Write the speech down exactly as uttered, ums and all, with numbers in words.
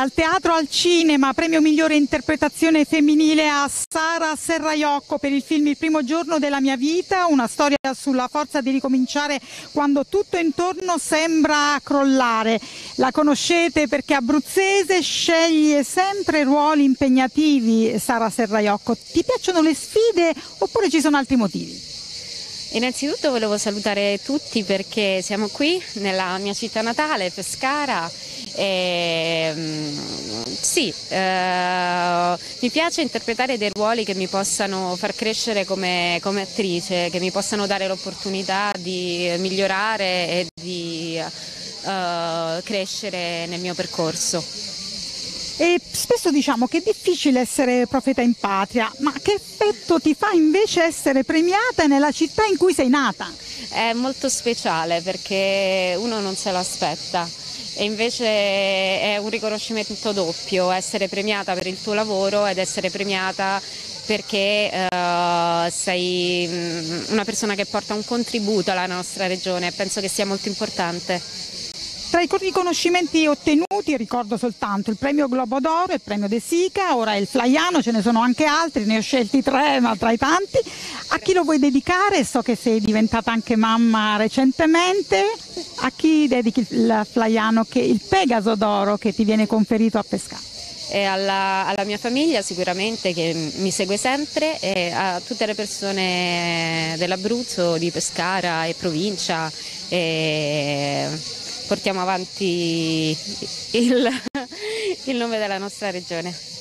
Dal teatro al cinema, premio migliore interpretazione femminile a Sara Serraiocco per il film Il primo giorno della mia vita, una storia sulla forza di ricominciare quando tutto intorno sembra crollare. La conoscete perché abruzzese, sceglie sempre ruoli impegnativi. Sara Serraiocco, ti piacciono le sfide oppure ci sono altri motivi? Innanzitutto volevo salutare tutti perché siamo qui nella mia città natale, Pescara. E, sì, eh, mi piace interpretare dei ruoli che mi possano far crescere come, come attrice, che mi possano dare l'opportunità di migliorare e di eh, crescere nel mio percorso. E spesso diciamo che è difficile essere profeta in patria, ma che effetto ti fa invece essere premiata nella città in cui sei nata? È molto speciale perché uno non se l'aspetta e invece è un riconoscimento doppio, essere premiata per il tuo lavoro ed essere premiata perché uh, sei una persona che porta un contributo alla nostra regione e penso che sia molto importante. Tra i riconoscimenti ottenuti ricordo soltanto il premio Globo d'Oro, il premio De Sica, ora il Flaiano, ce ne sono anche altri, ne ho scelti tre ma tra i tanti. A chi lo vuoi dedicare? So che sei diventata anche mamma recentemente. A chi dedichi il Flaiano, che il Pegaso d'Oro che ti viene conferito a Pescara? E alla, alla mia famiglia sicuramente che mi segue sempre e a tutte le persone dell'Abruzzo, di Pescara e provincia. E portiamo avanti il, il nome della nostra regione.